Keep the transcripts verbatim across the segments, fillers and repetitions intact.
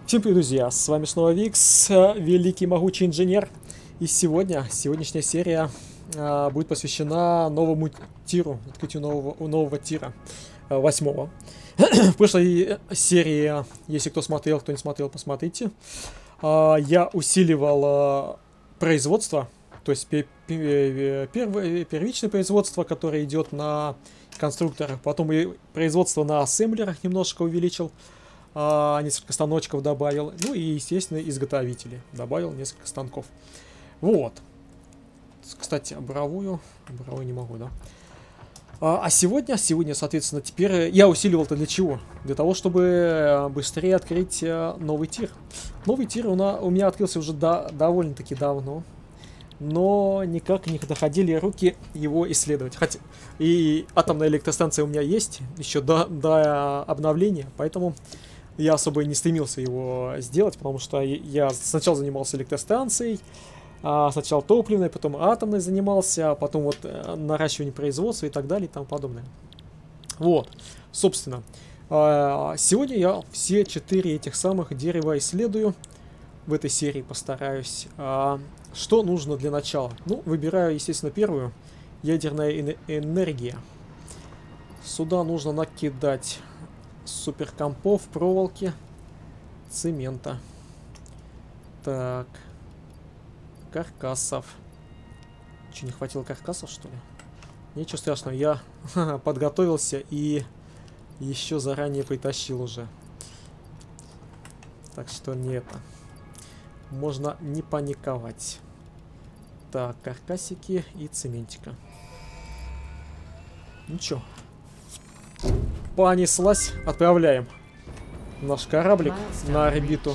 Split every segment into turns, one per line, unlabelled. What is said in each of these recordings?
Всем привет, друзья! С вами снова Викс, великий могучий инженер. И сегодня, сегодняшняя серия а, будет посвящена новому тиру, открытию нового, нового тира, а, восьмого. В прошлой серии, если кто смотрел, кто не смотрел, посмотрите. А, я усиливал а, производство, то есть пер, пер, пер, первичное производство, которое идет на конструкторах. Потом и производство на ассемблерах немножко увеличил. А, несколько станочков добавил. Ну и, естественно, изготовители. Добавил несколько станков. Вот. Кстати, обровую. Обровую не могу, да? А, а сегодня, сегодня, соответственно, теперь я усиливал-то для чего? Для того, чтобы быстрее открыть новый тир. Новый тир у, на, у меня открылся уже до, довольно-таки давно. Но никак не доходили руки его исследовать. Хотя и атомная электростанция у меня есть еще до, до обновления, поэтому я особо не стремился его сделать, потому что я сначала занимался электростанцией, а сначала топливной, потом атомной занимался, а потом вот наращивание производства и так далее и тому подобное. Вот, собственно, сегодня я все четыре этих самых дерева исследую. В этой серии постараюсь. Что нужно для начала? Ну, выбираю, естественно, первую. Ядерная энергия. Сюда нужно накидать суперкомпов, проволоки, цемента. Так. Каркасов. Че, не хватило каркасов, что ли? Ничего страшного, я подготовился и еще заранее притащил уже. Так что не это. Можно не паниковать. Так, каркасики и цементика. Ничего. Понеслась. Отправляем наш кораблик на орбиту.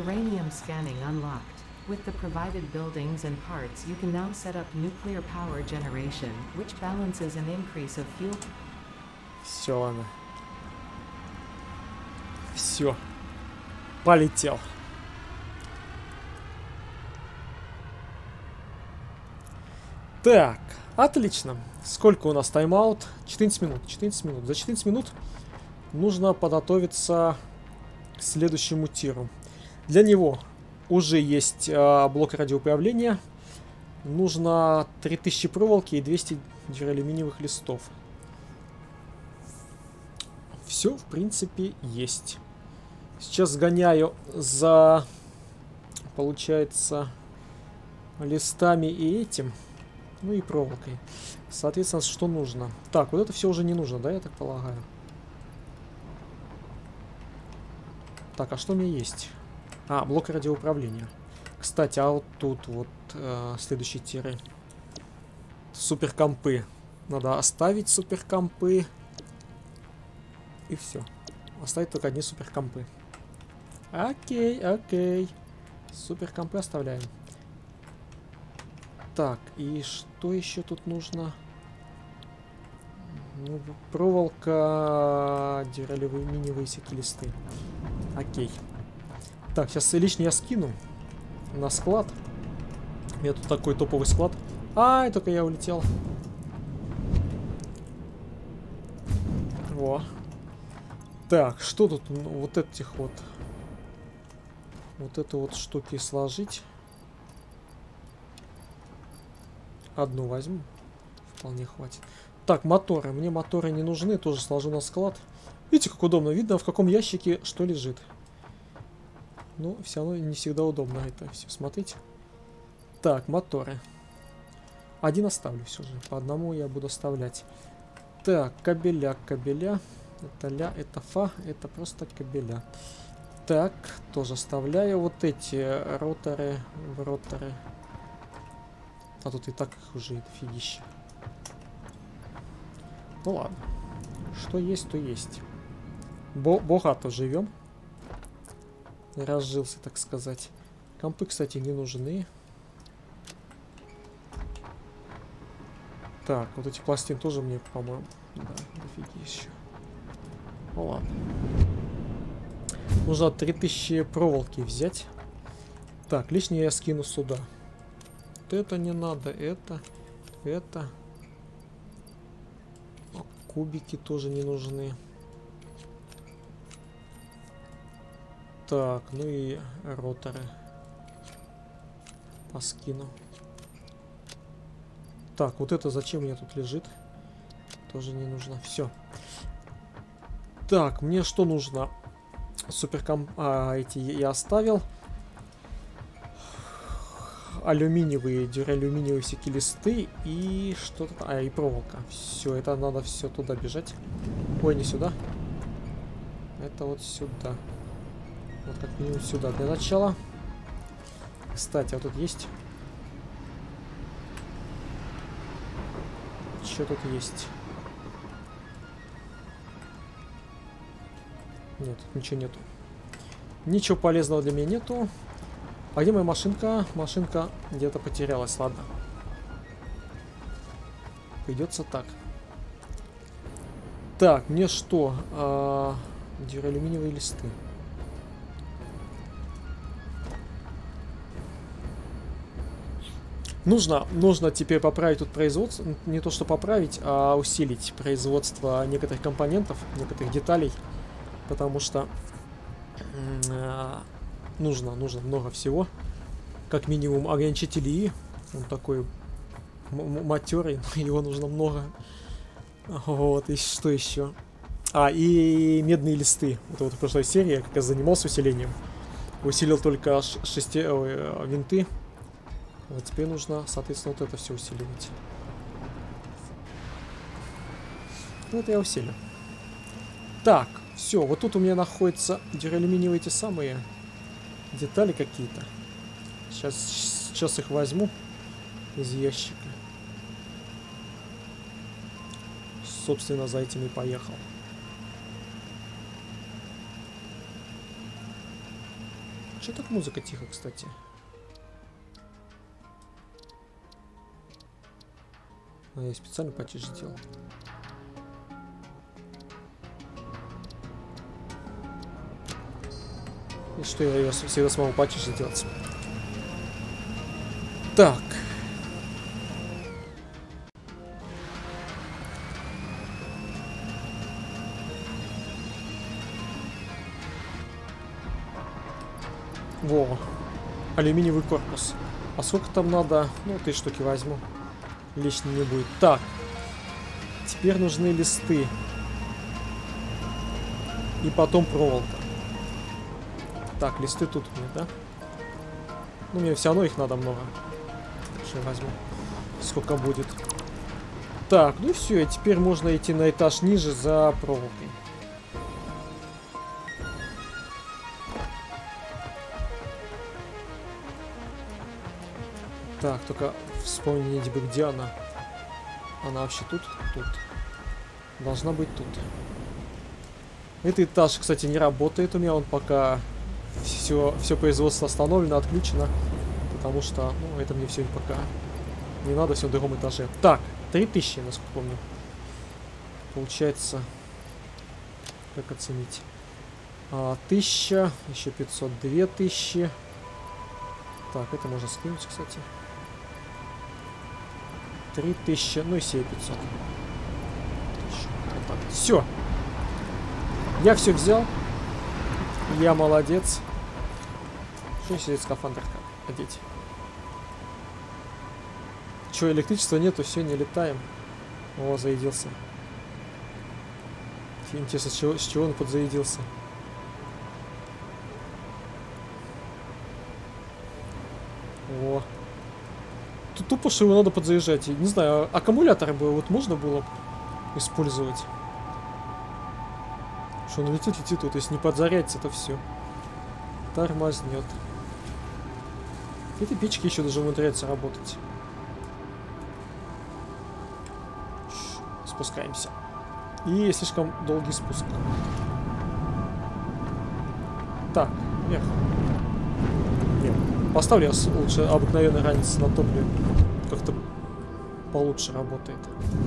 With the provided buildings and parts, you can now set up nuclear power generation, which balances an increase of fuel.
Все, ладно. Все. Полетел. Так, отлично. Сколько у нас тайм-аут? четырнадцать минут. четырнадцать минут. За четырнадцать минут нужно подготовиться к следующему тиру. Для него уже есть э, блок радиоуправления. Нужно три тысячи проволоки и двести дюралюминиевых листов. Все, в принципе, есть. Сейчас сгоняю за, получается, листами и этим. Ну и проволокой. Соответственно, что нужно? Так, вот это все уже не нужно, да, я так полагаю? Так, а что у меня есть? А, блок радиоуправления. Кстати, а вот тут вот э, следующие тиры. Суперкомпы. Надо оставить суперкомпы. И все. Оставить только одни суперкомпы. Окей, окей. Суперкомпы оставляем. Так, и что еще тут нужно? Ну, проволока, дюралюминиевые всякие листы. Окей. Так, сейчас лишнее я скину на склад. У меня тут такой топовый склад. Ай, только я улетел. Во. Так, что тут? Ну, вот этих вот. Вот эту вот штуки сложить. Одну возьму. Вполне хватит. Так, моторы. Мне моторы не нужны. Тоже сложу на склад. Видите, как удобно. Видно, в каком ящике что лежит. Но все равно не всегда удобно это все. Смотрите. Так, моторы. Один оставлю все же. По одному я буду оставлять. Так, кабеля, кабеля. Это ля, это фа. Это просто кабеля. Так, тоже оставляю. Вот эти роторы. Роторы. А тут и так их уже дофигища. Ну ладно. Что есть, то есть. Бо богато живем. Разжился, так сказать. Компы, кстати, не нужны. Так, вот эти пластины тоже мне, по-моему. Да, дофигища. Ну ладно. Нужно три тысячи проволоки взять. Так, лишнее я скину сюда. Это не надо, это, это. Кубики тоже не нужны. Так, ну и роторы. Поскину. Так, вот это зачем мне тут лежит? Тоже не нужно. Все. Так, мне что нужно? Суперком... А, эти я оставил. Алюминиевые, дюралюминиевые всякие листы и что-то... А, и проволока. Все, это надо все туда бежать. Ой, не сюда. Это вот сюда. Вот как минимум сюда для начала. Кстати, а тут есть... Что тут есть? Нет, тут ничего нету. Ничего полезного для меня нету. А где моя машинка? Машинка где-то потерялась, ладно. Придется так. Так, мне что? А, дюралюминиевые листы. Нужно, нужно теперь поправить тут производство. Не то что поправить, а усилить производство некоторых компонентов, некоторых деталей. Потому что э, нужно, нужно много всего. Как минимум ограничитель И. Он такой матерый, но его нужно много. Вот, и что еще? А, и медные листы. Это вот в прошлой серии я как раз занимался усилением. Усилил только шести э, винты. Вот теперь нужно, соответственно, вот это все усиливать. Вот я усилю. Так, все, вот тут у меня находятся дюралюминиевые эти самые детали какие-то. Сейчас, сейчас их возьму из ящика. Собственно, за этим и поехал. Че так музыка тихо, кстати? А я специально потише сделал. И что я ее всегда смогу потише сделать. Так. Во. Алюминиевый корпус. А сколько там надо? Ну, три штуки возьму. Лишним не будет. Так. Теперь нужны листы. И потом проволока. Так, листы тут у меня, да? Ну, мне все равно их надо много. Сейчас я возьму. Сколько будет. Так, ну все, и теперь можно идти на этаж ниже за проволокой. Так, только вспомните бы, где она. Она вообще тут? Тут. Должна быть тут. Этот этаж, кстати, не работает у меня. Он пока все, все производство остановлено, отключено. Потому что, ну, это мне все пока не надо, все на другом этаже. Так, три тысячи, насколько помню. Получается, как оценить? А, тысяча, еще пятьсот, две тысячи. Так, это можно скинуть, кстати. три тысячи, ну и семь пятьсот. Вот так. Все. Я все взял. Я молодец. Что сидит скафандр одеть? Че, электричества нету, все, не летаем. О, заедился. Интересно, с чего, с чего он подзаедился? О. Тут тупо, что его надо подзаезжать. Не знаю, аккумуляторы бы вот можно было использовать. Что он летит, летит, вот если не подзарядится, то все. Тормознет. Эти печки еще даже умудряются работать. Спускаемся. И слишком долгий спуск. Так, вверх. Нет, поставлю я лучше обыкновенный ранец на топливе. Как-то получше работает.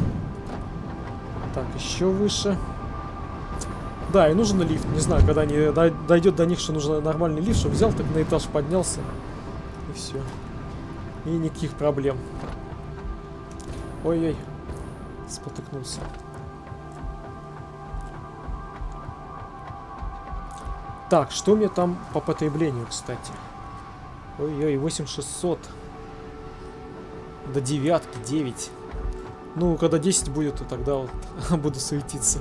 Так, еще выше. Да, и нужен лифт. Не знаю, когда они дойдет до них, что нужен нормальный лифт, чтобы взял, так на этаж поднялся. И все. И никаких проблем. Ой-ой. Спотыкнулся. Так, что у меня там по потреблению, кстати? Ой-ой, восемь тысяч шестьсот. До девятки, девять. Ну, когда десять будет, то тогда вот буду суетиться.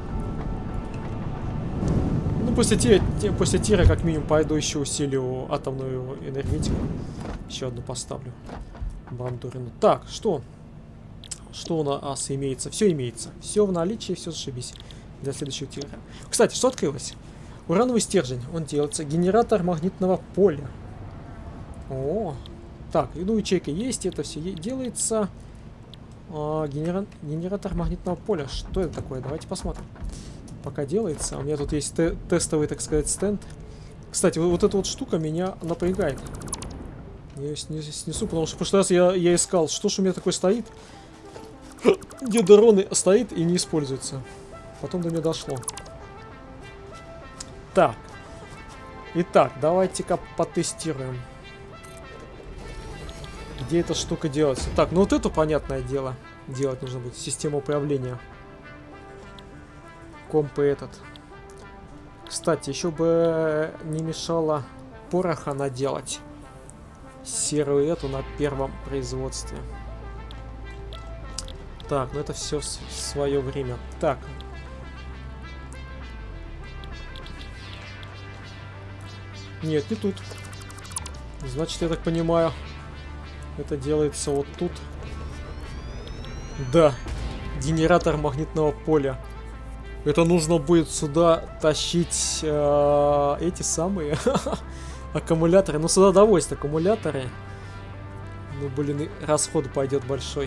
Ну, после тира, после тира, как минимум, пойду еще усилю атомную энергетику. Еще одну поставлю. Бандурину. Так, что? Что у нас имеется? Все имеется. Все в наличии, все зашибись. Для следующего тира. Кстати, что открылось? Урановый стержень. Он делается. Генератор магнитного поля. О, так, ну ячейка есть, это все делается. А, генера... Генератор магнитного поля. Что это такое? Давайте посмотрим. Пока делается. У меня тут есть те тестовый, так сказать, стенд. Кстати, вот, вот эта вот штука меня напрягает. Я ее снесу, потому что в прошлый раз я, я искал, что ж у меня такое стоит. Где дроны стоит и не используется. Потом до меня дошло. Так. Итак, давайте-ка потестируем. Где эта штука делается? Так, ну вот это понятное дело. Делать нужно будет. Система управления. Комп и этот. Кстати, еще бы не мешало пороха наделать. Серую эту на первом производстве. Так, ну это все в свое время. Так. Нет, не тут. Значит, я так понимаю, это делается вот тут. Да. Генератор магнитного поля. Это нужно будет сюда тащить э, эти самые аккумуляторы. Ну, сюда довозят аккумуляторы. Ну, блин, расход пойдет большой.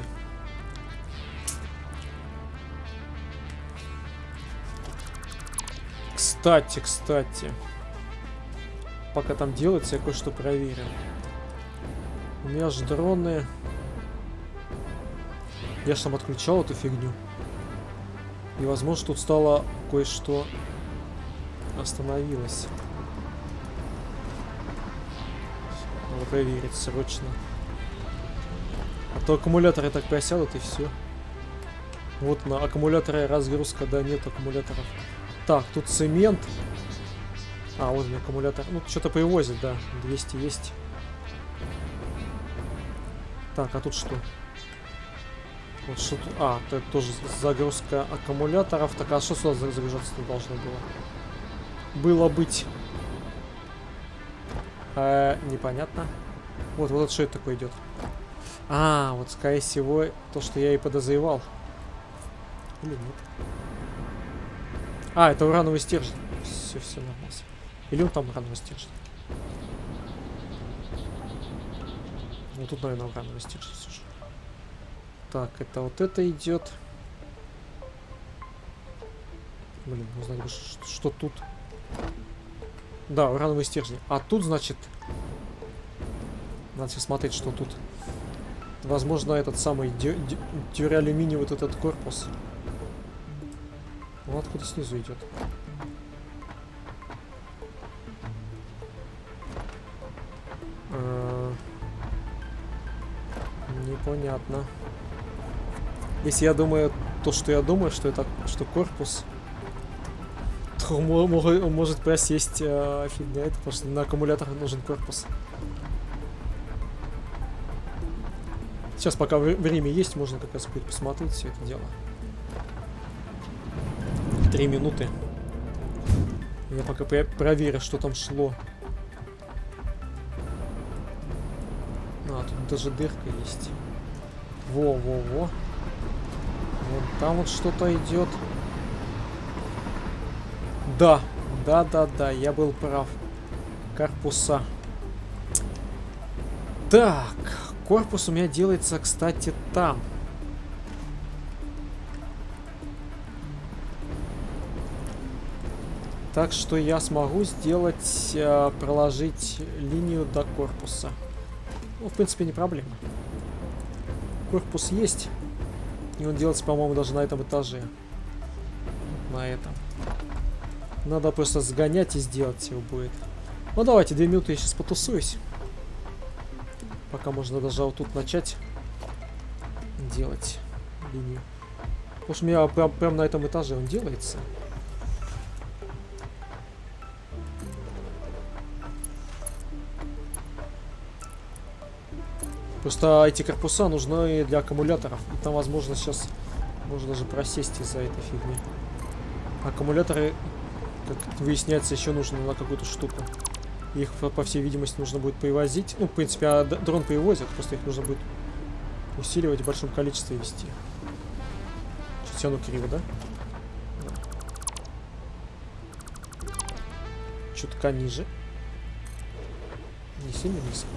Кстати, кстати. Пока там делается, я кое-что проверю. У меня же дроны. Я же там отключал эту фигню. И, возможно, тут стало кое-что остановилось. Надо проверить срочно. А то аккумуляторы так просядут и все. Вот на аккумуляторе разгрузка, да, нет аккумуляторов. Так, тут цемент. А, вот у меня аккумулятор. Ну, что-то привозят, да. двести есть. Так, а тут что? Вот что тут? А, это тоже загрузка аккумуляторов. Так, а что сюда загружаться не должно было? Было быть. Э, непонятно. Вот, вот это что это такое идет? А, вот, скорее всего, то, что я и подозревал. Или нет? А, это урановый стержень. Все, все нормально. Или он там урановый стержень? Ну, тут, наверное, урановый стержень все же. Так, это вот это идет. Блин, узнать бы, что, что тут. Да, урановый стержень. А тут, значит, надо смотреть, что тут. Возможно, этот самый дюралюминий, вот этот корпус. Он откуда снизу идет? А, непонятно. Если я думаю то, что я думаю, что это что корпус, то может просесть а, фигня это, потому что на аккумулятор нужен корпус. Сейчас, пока время есть, можно как раз будет посмотреть все это дело. Три минуты. Я пока проверю, что там шло. А, тут даже дырка есть. Во-во-во. Вот там вот что-то идет. Да, да-да-да, я был прав. Корпуса. Так, корпус у меня делается, кстати, там. Так что я смогу сделать, э, проложить линию до корпуса. Ну, в принципе, не проблема. Корпус есть. И он делается, по-моему, даже на этом этаже. На этом. Надо просто сгонять и сделать его будет. Ну, давайте, две минуты я сейчас потусуюсь. Пока можно даже вот тут начать делать линию. Потому что у меня прям, прям на этом этаже он делается. Просто эти корпуса нужны для аккумуляторов. И там, возможно, сейчас можно даже просесть из-за этой фигни. Аккумуляторы, как выясняется, еще нужно на какую-то штуку. Их, по всей видимости, нужно будет привозить. Ну, в принципе, а дрон привозят, просто их нужно будет усиливать в большом количестве вести. Чуть все равно криво, да? Да. Чутка ниже. Не сильно низко.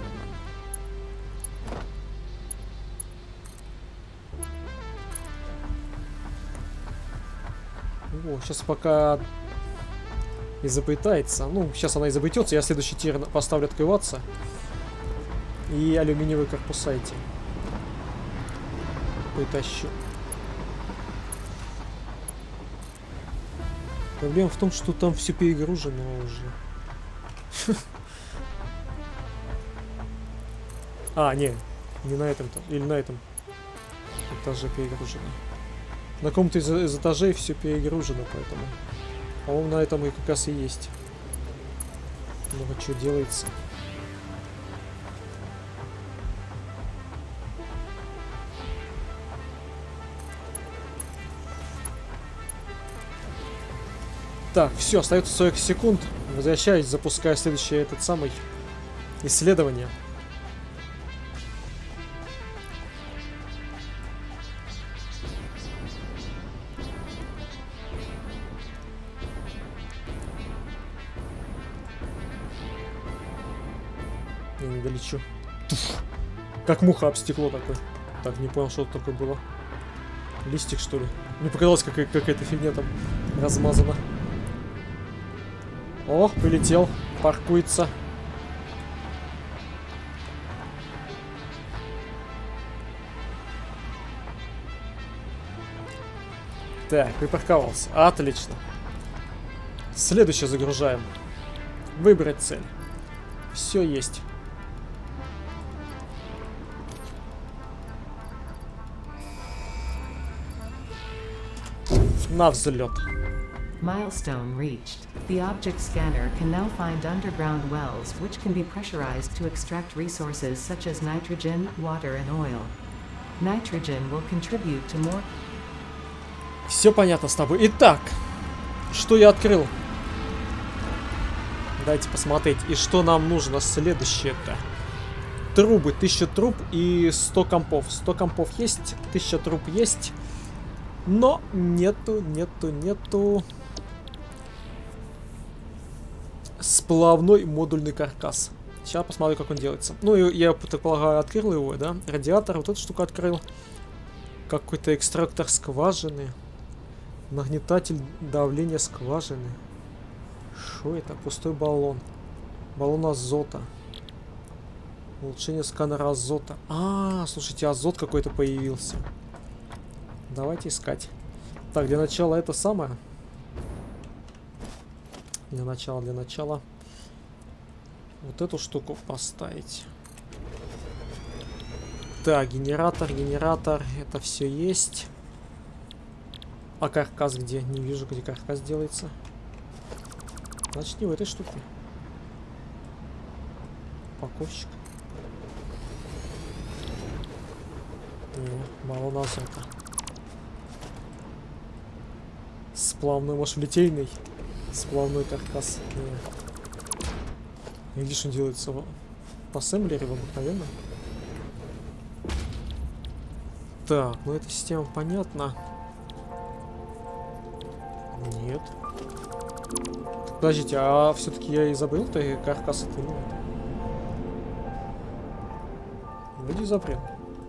О, сейчас пока изобретается. Ну, сейчас она изобретется. Я следующий тир поставлю открываться. И алюминиевые корпуса эти притащу. Проблема в том, что там все перегружено уже. А, не, не на этом-то. Или на этом этаже перегружено. На каком-то из, из этажей все перегружено, поэтому. По-моему, на этом и как раз и есть. Много чего делается. Так, все, остается сорок секунд. Возвращаюсь, запускаю следующее этот самый исследование. Я не долечу. Как муха об стекло такой. Так, не понял, что это такое было. Листик, что ли? Мне показалось, как какая-то фигня там размазана. О, прилетел. Паркуется. Так, припарковался. Отлично. Следующее загружаем. Выбрать цель. Все есть. На взлет.
Milestone reached. The object scanner can now find underground wells which can be pressurized to extract resources such as nitrogen, water and oil. Nitrogen will contribute to more...
Все понятно с тобой. Итак, что я открыл? Дайте посмотреть. И что нам нужно следующее-то? Трубы. Тысяча труб и сто компов. сто компов есть, тысяча труб есть. Но нету, нету, нету... Сплавной модульный каркас. Сейчас посмотрю, как он делается. Ну, я, так полагаю, открыл его, да? Радиатор, вот эту штуку открыл. Какой-то экстрактор скважины. Нагнетатель давления скважины. Что это? Пустой баллон. Баллон азота. Улучшение сканера азота. А, слушайте, азот какой-то появился. Давайте искать. Так, для начала это самое. Для начала, для начала. Вот эту штуку поставить. Так, генератор, генератор. Это все есть. А каркас где? Не вижу, где каркас делается. Значит, не в этой штуке. Упаковщик. Не, баллон азота. Сплавной, может, литейный. Сплавной каркас. Не. Видишь, он делается по ассемблере обыкновенно. Так, ну эта система понятна. Нет. Подождите, а все-таки я и забыл-то и каркас это нет. Вроде забрел.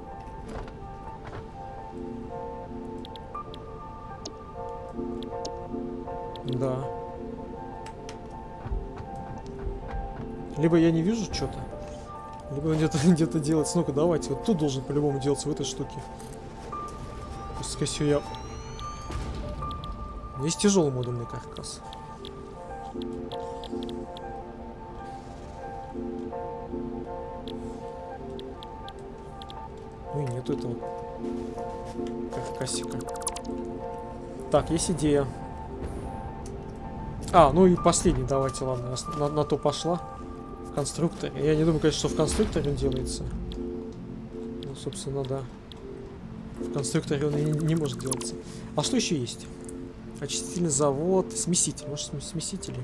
Да. Либо я не вижу что-то, либо где-то где-то делается. Ну-ка, давайте. Вот тут должен по-любому делаться в этой штуке. Пускай все я... Есть тяжелый модульный каркас. Ну и нету этого каркасика. Так, есть идея. А, ну и последний, давайте, ладно, на, на то пошла. В конструкторе. Я не думаю, конечно, что в конструкторе он делается. собственно, да. В конструкторе он не, не может делаться. А что еще есть? Очистительный завод, смеситель. Может, смесители?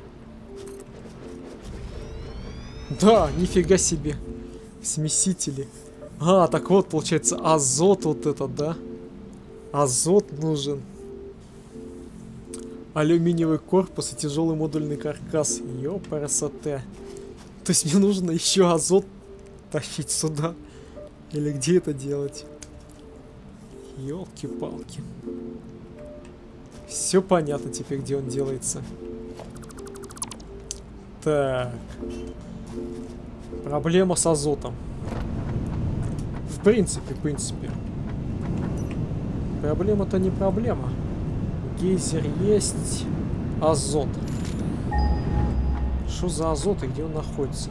Да, нифига себе. Смесители. А, так вот, получается, азот вот этот, да? Азот нужен. Алюминиевый корпус и тяжелый модульный каркас. Ёпарасоте. То есть мне нужно еще азот тащить сюда. Или где это делать? Ёлки-палки. Все понятно теперь, где он делается. Так. Проблема с азотом. В принципе, в принципе. Проблема-то не проблема. Гейзер есть. Азот. Что за азот и где он находится?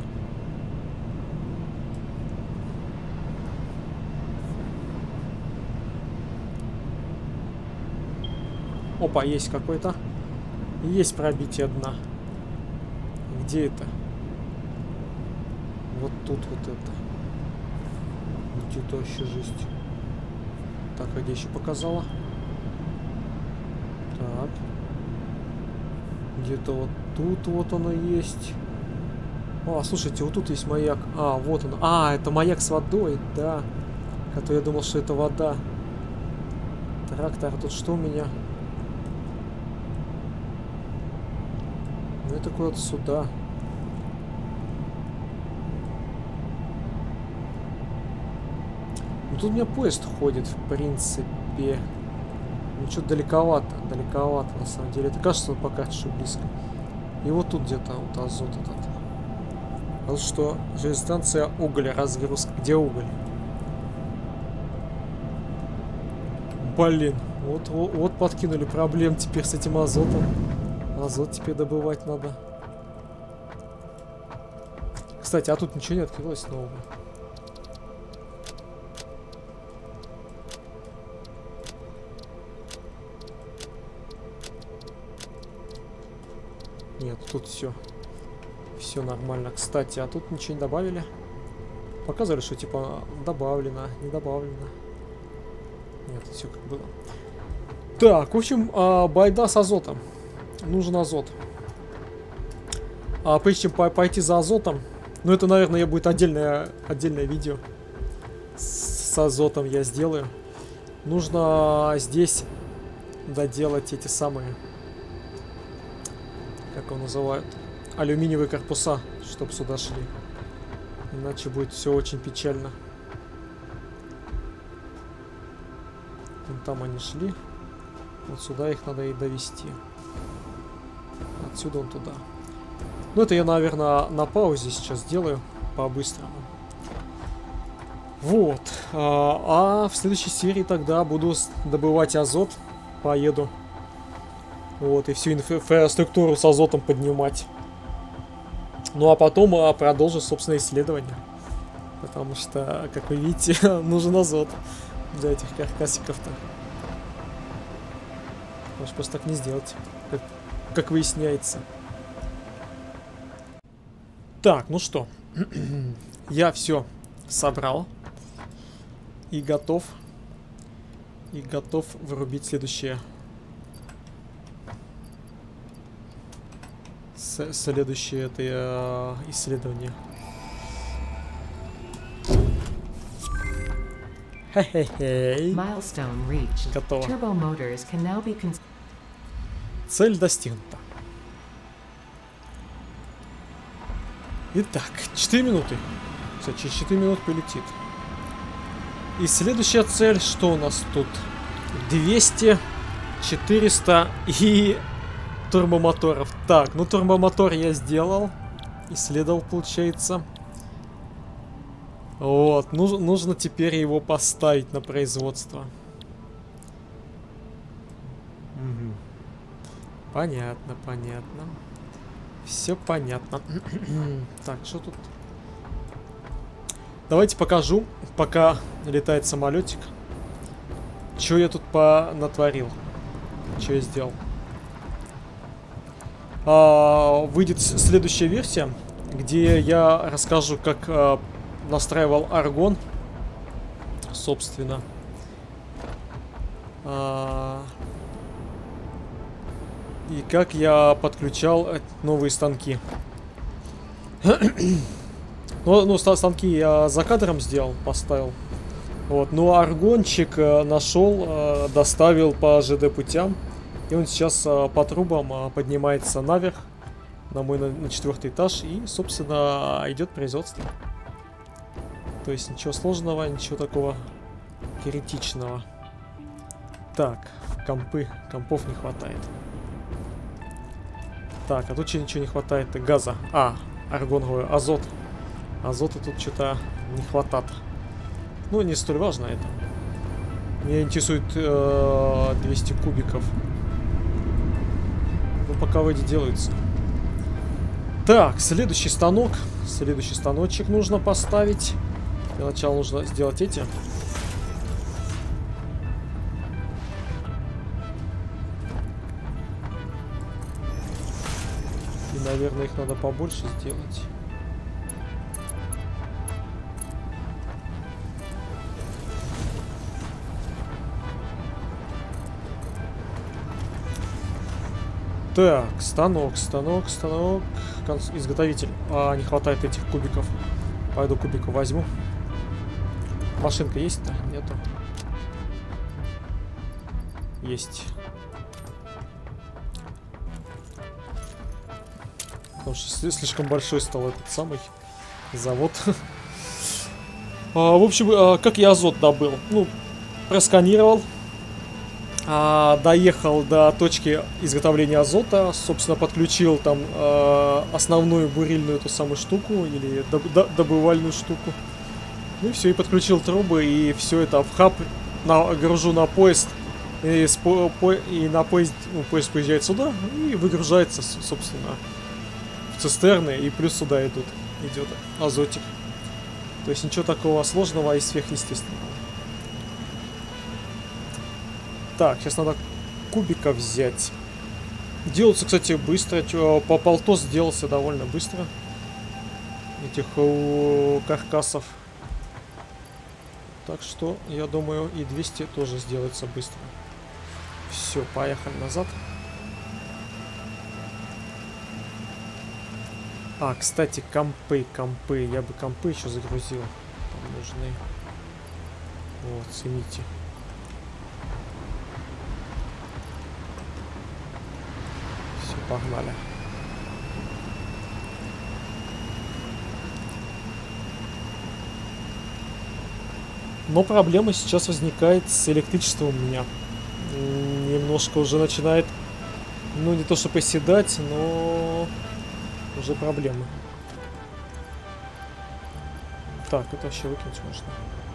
Опа, есть какой-то. Есть пробитие дна. Где это? Вот тут вот это. Где-то вообще жесть. Так, а где еще показала? Так. Где-то вот тут вот оно есть. О, слушайте, вот тут есть маяк. А, вот он. А, это маяк с водой, да. А то я думал, что это вода. Трактор, а тут что у меня? Ну это куда-то сюда. Ну тут у меня поезд ходит, в принципе. Ну что-то далековато, далековато на самом деле. Это кажется пока что близко. И вот тут где-то вот азот этот. А вот что? Железостанция угля, разгрузка. Где уголь? Блин, вот, вот, вот подкинули проблем теперь с этим азотом. Азот теперь добывать надо. Кстати, а тут ничего не открылось нового. Нет, тут все. Все нормально. Кстати, а тут ничего не добавили. Показывали, что типа добавлено, не добавлено. Нет, все как было. Так, в общем, а, байда с азотом. Нужен азот. А прежде чем по пойти за азотом, ну это, наверное, будет отдельное, отдельное видео с, с азотом я сделаю. Нужно здесь доделать эти самые, как его называют, алюминиевые корпуса, чтобы сюда шли. Иначе будет все очень печально. Вон там они шли. Вот сюда их надо и довести. Отсюда он туда. Ну это я, наверное, на паузе сейчас сделаю по-быстрому. Вот. А, а в следующей серии тогда буду добывать азот. Поеду. Вот, и всю инфраструктуру с азотом поднимать. Ну а потом а, продолжу, собственно, исследование. Потому что, как вы видите, нужен азот для этих каркасиков-то. Может просто так не сделать, как, как выясняется. Так, ну что. Я все собрал. И готов. И готов врубить следующее. С следующее это э, исследование. Хе-хе-хей. Готово. Цель достигнута. Итак, четыре минуты. Кстати, через четыре минуты полетит. И следующая цель, что у нас тут? двести, четыреста и турбомоторов. Так, ну турбомотор я сделал. Исследовал, получается. Вот, нужно, нужно теперь его поставить на производство. Угу. Понятно, понятно. Все понятно. Так, что тут? Давайте покажу, пока летает самолетик, что я тут понатворил. Что я сделал. А, выйдет следующая версия, где я расскажу, как а, настраивал аргон, собственно. А... И как я подключал новые станки. ну, ну, станки я за кадром сделал, поставил. Вот, ну, аргончик нашел, доставил по ЖД путям. И он сейчас по трубам поднимается наверх, на мой на, на четвертый этаж. И, собственно, идет производство. То есть ничего сложного, ничего такого критичного. Так, компы, компов не хватает. Так, а тут ничего не хватает. Газа. А, аргон, говорю, азот. Азота тут что-то не хватает. Ну, не столь важно это. Меня интересует э, двести кубиков. Ну, пока вроде делаются. Так, следующий станок. Следующий станочек нужно поставить. Для начала нужно сделать эти. И, наверное, их надо побольше сделать. Так, станок, станок, станок. Конс... Изготовитель. А, не хватает этих кубиков. Пойду кубика возьму. Машинка есть-то? Нету. Есть. Потому что слишком большой стал этот самый завод. а, в общем, а, как я азот добыл? Ну, просканировал. А, доехал до точки изготовления азота, собственно, подключил там э, основную бурильную эту самую штуку или доб доб добывальную штуку. Ну и все, и подключил трубы, и все это в хаб на, гружу на поезд, и, с по по и на поезд, ну, поезд приезжает сюда и выгружается, собственно, в цистерны, и плюс сюда идут, идет азотик. То есть ничего такого сложного и сверхъестественного. Так, сейчас надо кубика взять. Делается, кстати, быстро. По полтос сделался довольно быстро. Этих о, каркасов. Так что, я думаю, и двести тоже сделается быстро. Все, поехали назад. А, кстати, компы, компы. Я бы компы еще загрузил. Там нужны. Вот, цените. Погнали. Но проблема сейчас возникает с электричеством у меня. Немножко уже начинает, ну не то что поседать, но уже проблемы. Так, это вообще выкинуть можно.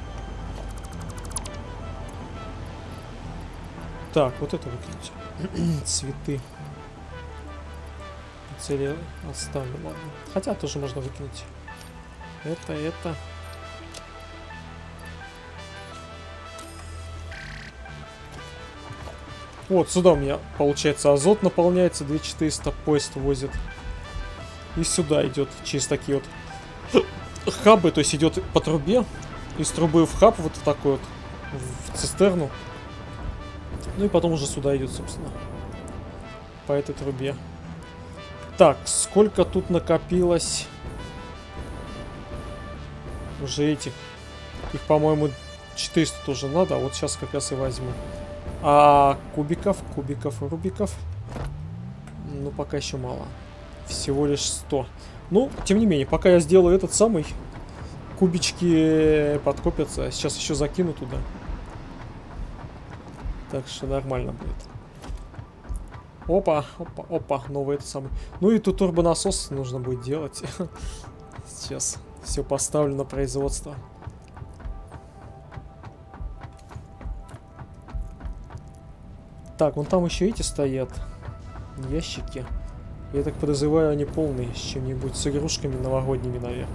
Так, вот это выкинуть. Цветы. Цели оставлю, ладно. Хотя тоже можно выкинуть. Это, это. Вот, сюда у меня, получается, азот наполняется, две тысячи четыреста поезд возит. И сюда идет через такие вот хабы, то есть идет по трубе. Из трубы в хаб вот такой вот, в цистерну. Ну и потом уже сюда идет, собственно, по этой трубе. Так, сколько тут накопилось уже этих? Их, по-моему, четыреста тоже надо. Вот сейчас как раз и возьму. А кубиков, кубиков и рубиков? Ну, пока еще мало. Всего лишь сто. Ну, тем не менее, пока я сделаю этот самый, кубички подкопятся. Сейчас еще закину туда. Так что нормально будет. Опа, опа, опа, новый это самый. Ну и тут турбонасос нужно будет делать. Сейчас все поставлю на производство. Так, вон там еще эти стоят. Ящики. Я так подозреваю, они полные. С чем-нибудь, с игрушками новогодними, наверное.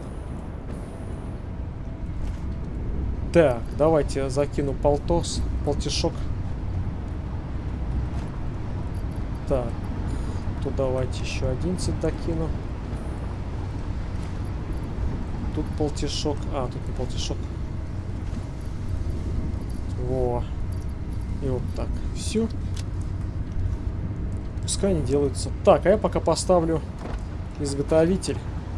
Так, давайте закину полтос, полтишок. Так, тут давайте еще одиннадцать докину. Тут полтишок. А, тут не полтишок. Во. И вот так. Все. Пускай они делаются. Так, а я пока поставлю изготовитель.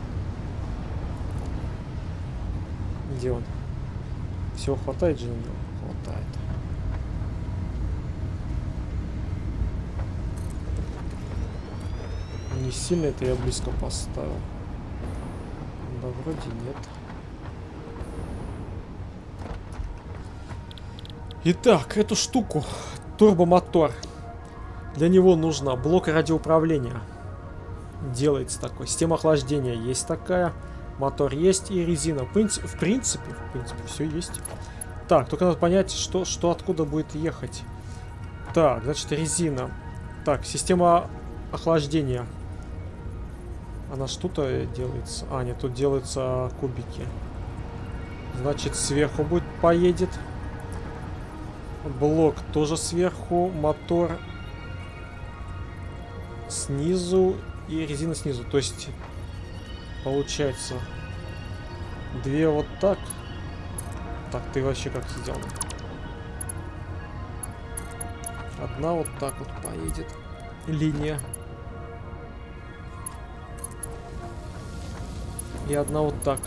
Где он? Всего хватает же на него? Хватает. Не сильно это я близко поставил. Да вроде нет. Итак, эту штуку, турбомотор, для него нужно блок радиоуправления. Делается такой. Система охлаждения есть такая. Мотор есть и резина. В принципе, в принципе, в принципе все есть. Так, только надо понять, что, что откуда будет ехать. Так, значит, резина. Так, система охлаждения. Она что-то делается. А, нет, тут делаются кубики. Значит, сверху будет поедет. Блок тоже сверху. Мотор снизу. И резина снизу. То есть, получается, две вот так. Так, ты вообще как сделал? Одна вот так вот поедет. Линия. И одна вот так.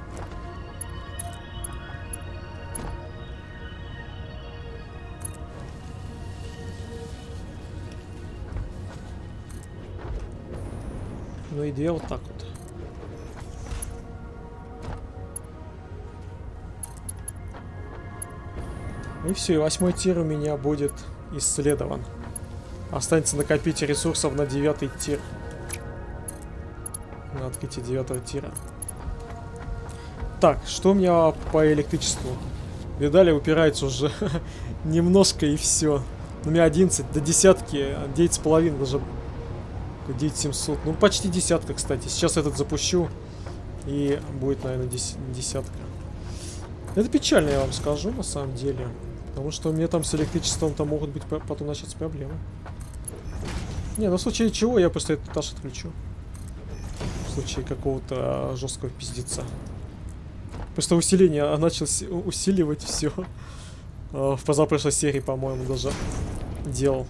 Ну и две вот так вот. И все, и восьмой тир у меня будет исследован. Останется накопить ресурсов на девятый тир. На открытие девятого тира. Так, что у меня по электричеству? Видали, упирается уже немножко и все. У меня одиннадцать до десятки, девять с половиной, даже девять семьсот. Ну, почти десятка, кстати. Сейчас этот запущу, и будет, наверное, десятка. Это печально, я вам скажу, на самом деле. Потому что у меня там с электричеством-то могут быть потом начаться проблемы. Не, ну в случае чего я просто этот этаж отключу. В случае какого-то жесткого пиздеца. Просто усиление начал усиливать все. В позапрошлой серии, по-моему, даже делал.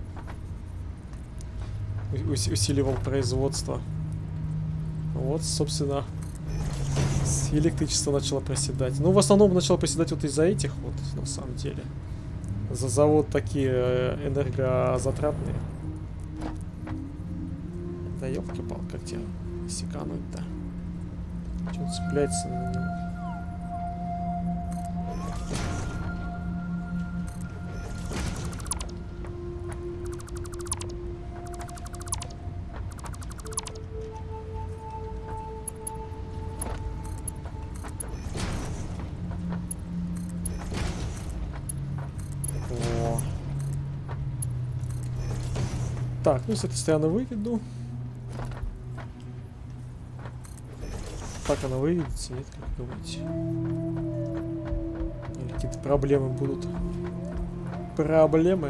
Усиливал производство. Вот, собственно, электричество начало проседать. Ну, в основном начало проседать вот из-за этих вот, на самом деле. За завод такие энергозатратные. Да ёлки-палки, как тебя секануть-то? Что-то цепляется на него. Так, ну с этой стороны выведу. Так она выведется, нет, как думаете? Или какие-то проблемы будут? Проблемы?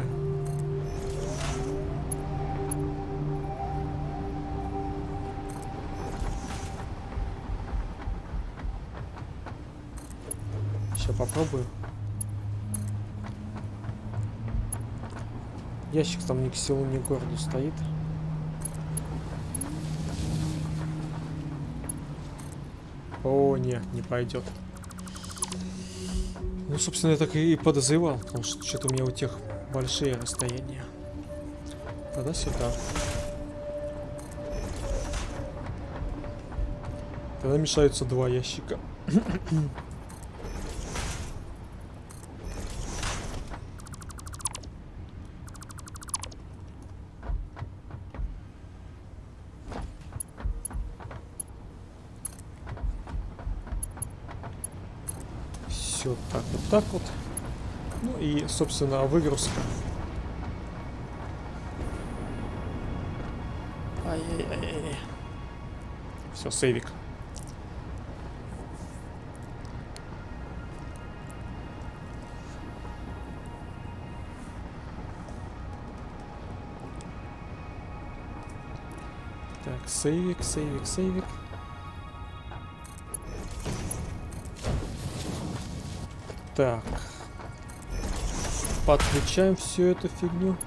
Сейчас попробую. Ящик там ни к селу, ни к городу стоит. О, нет, не пойдет. Ну, собственно, я так и подозревал, потому что что-то у меня у тех большие расстояния. Тогда сюда. Тогда мешаются два ящика. Вот так вот, так вот. Ну и, собственно, выгрузка. Ай-яй-яй-яй. Все, сейвик. Так, сейвик, сейвик, сейвик. Так. Подключаем всю эту фигню.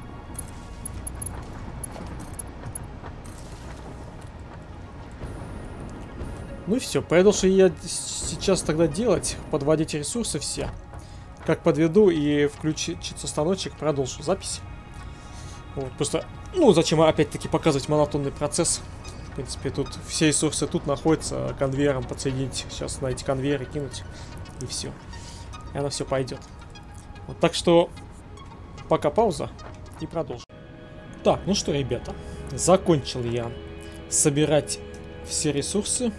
Ну и все. Поэтому что я сейчас тогда делать? Подводить ресурсы все. Как подведу и включится станочек, продолжу запись. Вот, просто, ну, зачем опять-таки показывать монотонный процесс? В принципе, тут все ресурсы тут находятся, конвейером подсоединить. Сейчас на эти конвейеры кинуть. И все. И оно все пойдет. Вот, так что, пока пауза и продолжим. Так, ну что, ребята. Закончил я собирать все ресурсы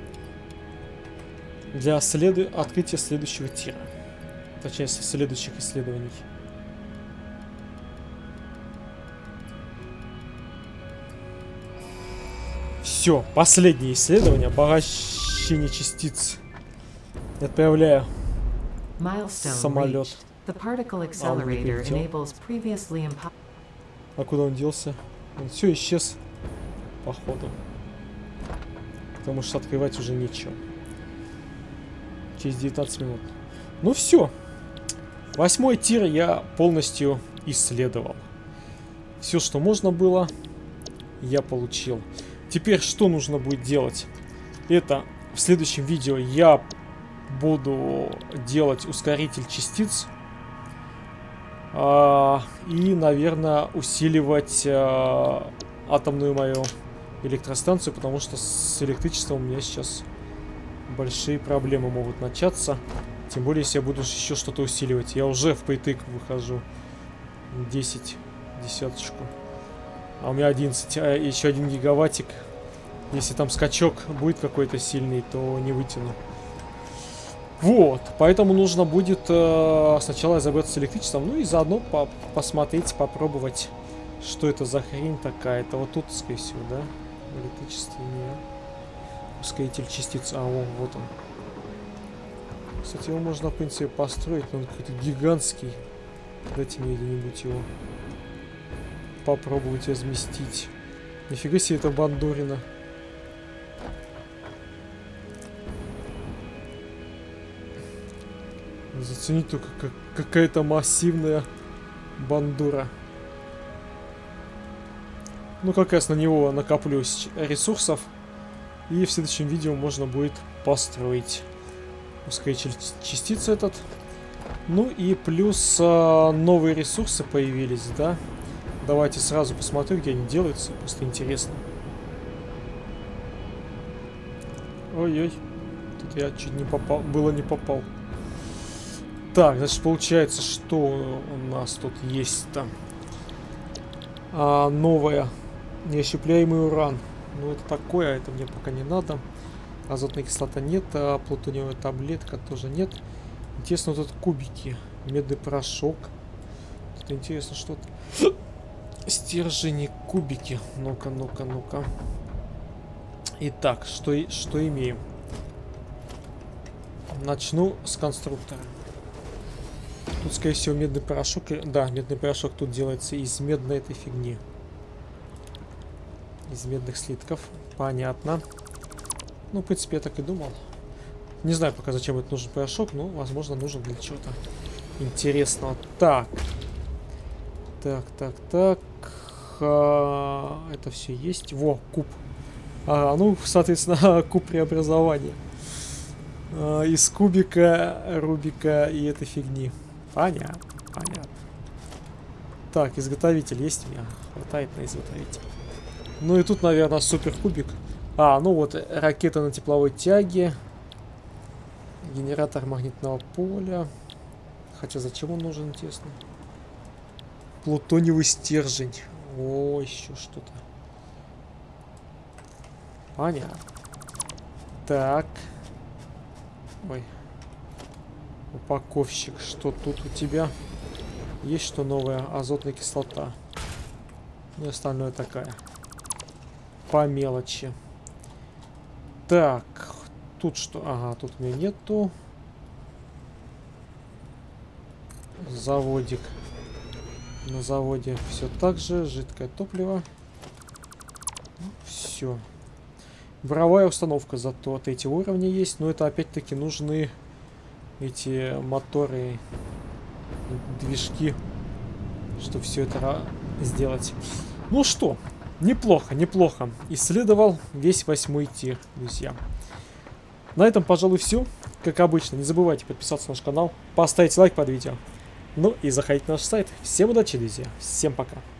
для следу... открытия следующего тира. Точнее, следующих исследований. Все, последнее исследование. Обогащение частиц. Отправляю самолет. А, а куда он делся? Он все исчез. Походу. Потому что открывать уже нечего. Через девятнадцать минут. Ну все. Восьмой тир я полностью исследовал. Все, что можно было, я получил. Теперь что нужно будет делать? Это в следующем видео я буду делать ускоритель частиц. А, и, наверное, усиливать а, атомную мою электростанцию, потому что с электричеством у меня сейчас большие проблемы могут начаться. Тем более, если я буду еще что-то усиливать. Я уже впритык выхожу. десять, десяточку. А у меня одиннадцать. А еще один гигаваттик. Если там скачок будет какой-то сильный, то не вытяну. Вот. Поэтому нужно будет э, сначала разобраться с электричеством. Ну и заодно по посмотреть, попробовать, что это за хрень такая-то. Вот тут, скорее всего, да? Электричество не... Ускоритель частиц. А, о, вот он. Кстати, его можно, в принципе, построить, но он какой-то гигантский. Дайте мне где-нибудь его попробовать разместить. Нифига себе, это бандурина. Заценить только, как какая-то массивная бандура. Ну, как раз на него накоплю ресурсов. И в следующем видео можно будет построить ускоритель частиц этот. Ну и плюс а, новые ресурсы появились, да? Давайте сразу посмотрю, где они делаются. Просто интересно. Ой-ой. Тут я чуть не попал. Было не попал. Так, значит, получается, что у нас тут есть-то? А, новая. Неощупляемый уран. Ну, это такое, а это мне пока не надо. Азотная кислота нет, а плутониевая таблетка тоже нет. Интересно, вот тут кубики. Медный порошок. Тут интересно что-то. Стержени, кубики. Ну-ка, ну-ка, ну-ка. Итак, что, что имеем? Начну с конструктора. Тут, скорее всего, медный порошок. Да, медный порошок тут делается из медной этой фигни. Из медных слитков. Понятно. Ну, в принципе, я так и думал. Не знаю пока, зачем это нужен порошок, но, возможно, нужен для чего-то интересного. Так. Так, так, так. А, это все есть. Во, куб. А, ну, соответственно, куб преобразования. А, из кубика, рубика и этой фигни. Понятно, понятно. Так, изготовитель есть у меня? Хватает на изготовитель. Ну и тут, наверное, супер кубик. А, ну вот, ракета на тепловой тяге. Генератор магнитного поля. Хотя зачем он нужен, интересно? Плутониевый стержень. О, еще что-то. Понятно. Так. Ой. Упаковщик. Что тут у тебя? Есть что новое? Азотная кислота. Ну и остальное такая. По мелочи. Так. Тут что? Ага, тут у меня нету. Заводик. На заводе все так же. Жидкое топливо. Все. Буровая установка зато третьего уровня есть. Но это опять-таки нужны эти моторы, движки чтобы все это сделать. Ну что, неплохо, неплохо. Исследовал весь восьмой тир, друзья. На этом, пожалуй, все. Как обычно, не забывайте подписаться на наш канал, поставить лайк под видео. Ну и заходите на наш сайт. Всем удачи, друзья. Всем пока.